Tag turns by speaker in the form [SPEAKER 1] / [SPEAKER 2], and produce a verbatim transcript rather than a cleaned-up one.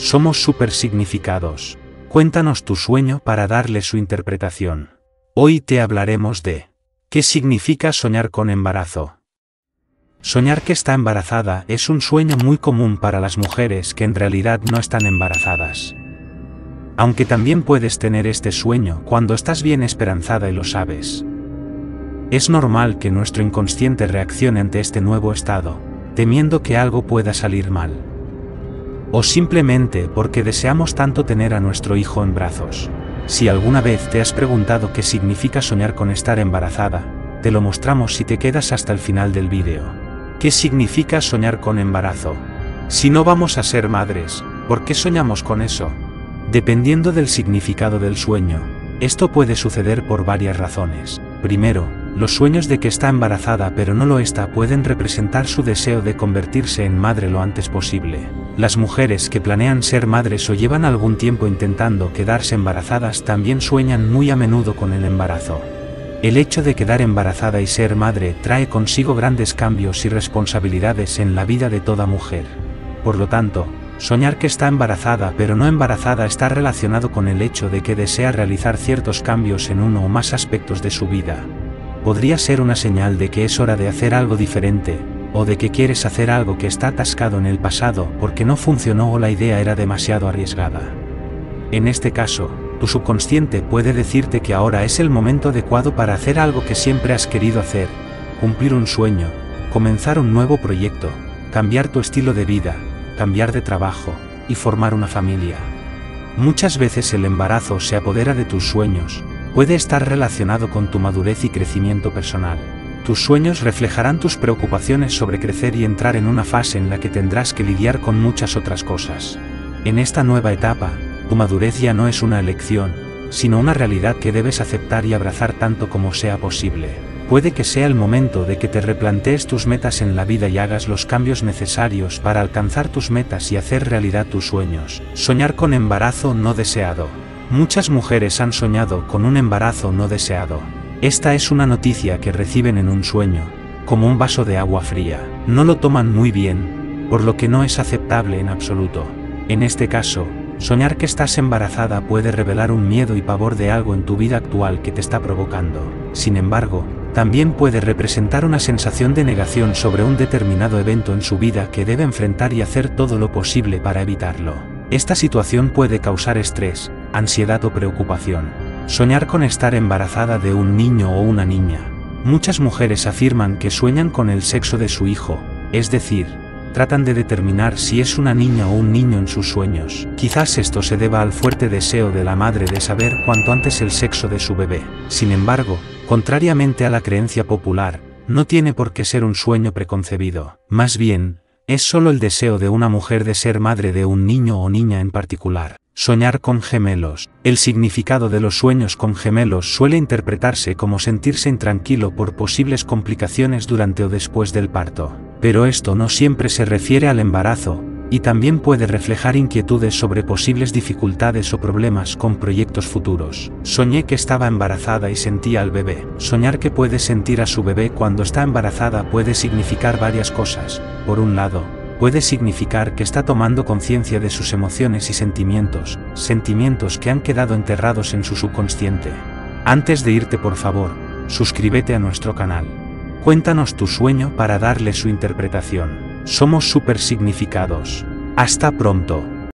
[SPEAKER 1] Somos súper significados. Cuéntanos tu sueño para darle su interpretación. Hoy te hablaremos de ¿qué significa soñar con embarazo? Soñar que está embarazada es un sueño muy común para las mujeres que en realidad no están embarazadas. Aunque también puedes tener este sueño cuando estás bien esperanzada y lo sabes. Es normal que nuestro inconsciente reaccione ante este nuevo estado, temiendo que algo pueda salir mal. O simplemente porque deseamos tanto tener a nuestro hijo en brazos. Si alguna vez te has preguntado qué significa soñar con estar embarazada, te lo mostramos si te quedas hasta el final del vídeo. ¿Qué significa soñar con embarazo? Si no vamos a ser madres, ¿por qué soñamos con eso? Dependiendo del significado del sueño, esto puede suceder por varias razones. Primero, los sueños de que está embarazada pero no lo está pueden representar su deseo de convertirse en madre lo antes posible. Las mujeres que planean ser madres o llevan algún tiempo intentando quedarse embarazadas también sueñan muy a menudo con el embarazo. El hecho de quedar embarazada y ser madre trae consigo grandes cambios y responsabilidades en la vida de toda mujer. Por lo tanto, soñar que está embarazada pero no embarazada está relacionado con el hecho de que desea realizar ciertos cambios en uno o más aspectos de su vida. Podría ser una señal de que es hora de hacer algo diferente, o de que quieres hacer algo que está atascado en el pasado porque no funcionó o la idea era demasiado arriesgada. En este caso, tu subconsciente puede decirte que ahora es el momento adecuado para hacer algo que siempre has querido hacer, cumplir un sueño, comenzar un nuevo proyecto, cambiar tu estilo de vida, cambiar de trabajo, y formar una familia. Muchas veces el embarazo se apodera de tus sueños, puede estar relacionado con tu madurez y crecimiento personal. Tus sueños reflejarán tus preocupaciones sobre crecer y entrar en una fase en la que tendrás que lidiar con muchas otras cosas. En esta nueva etapa, tu madurez ya no es una elección, sino una realidad que debes aceptar y abrazar tanto como sea posible. Puede que sea el momento de que te replantees tus metas en la vida y hagas los cambios necesarios para alcanzar tus metas y hacer realidad tus sueños. Soñar con embarazo no deseado. Muchas mujeres han soñado con un embarazo no deseado. Esta es una noticia que reciben en un sueño, como un vaso de agua fría. No lo toman muy bien, por lo que no es aceptable en absoluto. En este caso, soñar que estás embarazada puede revelar un miedo y pavor de algo en tu vida actual que te está provocando. Sin embargo, también puede representar una sensación de negación sobre un determinado evento en su vida que debe enfrentar y hacer todo lo posible para evitarlo. Esta situación puede causar estrés, ansiedad o preocupación. Soñar con estar embarazada de un niño o una niña. Muchas mujeres afirman que sueñan con el sexo de su hijo, es decir, tratan de determinar si es una niña o un niño en sus sueños. Quizás esto se deba al fuerte deseo de la madre de saber cuanto antes el sexo de su bebé. Sin embargo, contrariamente a la creencia popular, no tiene por qué ser un sueño preconcebido. Más bien, es solo el deseo de una mujer de ser madre de un niño o niña en particular. Soñar con gemelos. El significado de los sueños con gemelos suele interpretarse como sentirse intranquilo por posibles complicaciones durante o después del parto. Pero esto no siempre se refiere al embarazo, y también puede reflejar inquietudes sobre posibles dificultades o problemas con proyectos futuros. Soñé que estaba embarazada y sentía al bebé. Soñar que puede sentir a su bebé cuando está embarazada puede significar varias cosas. Por un lado, puede significar que está tomando conciencia de sus emociones y sentimientos, sentimientos que han quedado enterrados en su subconsciente. Antes de irte, por favor, suscríbete a nuestro canal. Cuéntanos tu sueño para darle su interpretación. Somos súper significados. Hasta pronto.